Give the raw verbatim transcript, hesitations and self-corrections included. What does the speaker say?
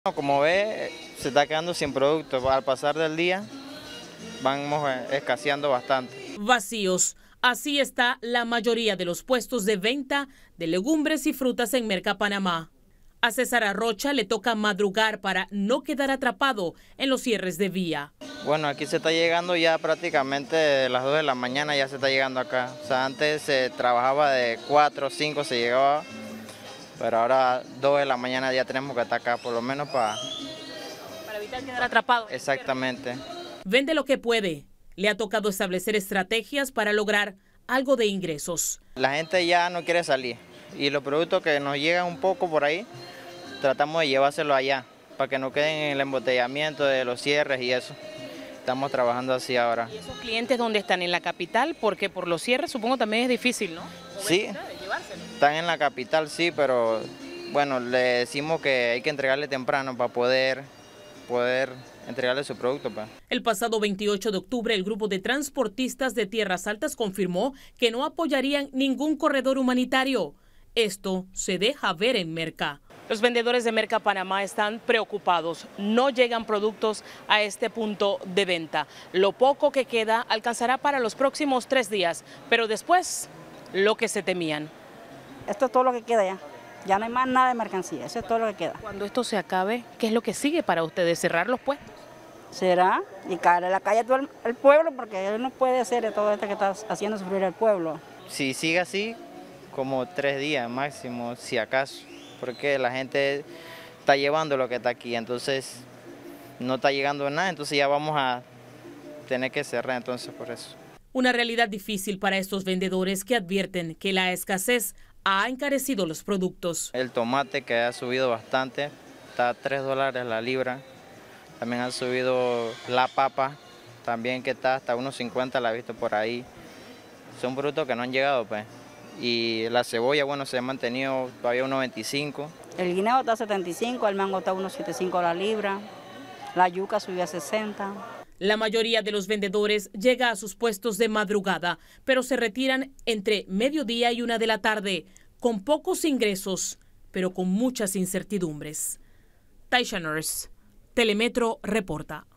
Como ve, se está quedando sin producto. Al pasar del día, vamos escaseando bastante. Vacíos. Así está la mayoría de los puestos de venta de legumbres y frutas en Merca Panamá. A César Arrocha le toca madrugar para no quedar atrapado en los cierres de vía. Bueno, aquí se está llegando ya prácticamente a las dos de la mañana, ya se está llegando acá. O sea, antes se trabajaba de cuatro o cinco, se llegaba, pero ahora dos de la mañana ya tenemos que estar acá, por lo menos para... Para evitar quedar atrapado. Exactamente. Vende lo que puede. Le ha tocado establecer estrategias para lograr algo de ingresos. La gente ya no quiere salir y los productos que nos llegan un poco por ahí, tratamos de llevárselo allá para que no queden en el embotellamiento de los cierres y eso. Estamos trabajando así ahora. ¿Y esos clientes dónde están? ¿En la capital? Porque por los cierres supongo también es difícil, ¿no? Sí, están en la capital, sí, pero bueno, le decimos que hay que entregarle temprano para poder, poder entregarle su producto. Pa. El pasado veintiocho de octubre, el grupo de transportistas de Tierras Altas confirmó que no apoyarían ningún corredor humanitario. Esto se deja ver en Merca. Los vendedores de Merca Panamá están preocupados. No llegan productos a este punto de venta. Lo poco que queda alcanzará para los próximos tres días, pero después lo que se temían. Esto es todo lo que queda ya. Ya no hay más nada de mercancía, eso es todo lo que queda. Cuando esto se acabe, ¿qué es lo que sigue para ustedes? ¿Cerrar los puestos? Será y caer en la calle todo el, el pueblo, porque él no puede hacer todo esto que está haciendo sufrir el pueblo. Si sigue así, como tres días máximo, si acaso, porque la gente está llevando lo que está aquí, entonces no está llegando nada, entonces ya vamos a tener que cerrar entonces por eso. Una realidad difícil para estos vendedores que advierten que la escasez ha encarecido los productos. El tomate que ha subido bastante, está a tres dólares la libra. También ha subido la papa, también que está hasta uno cincuenta, la he visto por ahí. Son productos que no han llegado, pues. Y la cebolla, bueno, se ha mantenido todavía uno veinticinco. El guineo está a setenta y cinco, el mango está a uno setenta y cinco la libra, la yuca subió a sesenta. La mayoría de los vendedores llega a sus puestos de madrugada, pero se retiran entre mediodía y una de la tarde, con pocos ingresos, pero con muchas incertidumbres. Taisha Nurse, Telemetro reporta.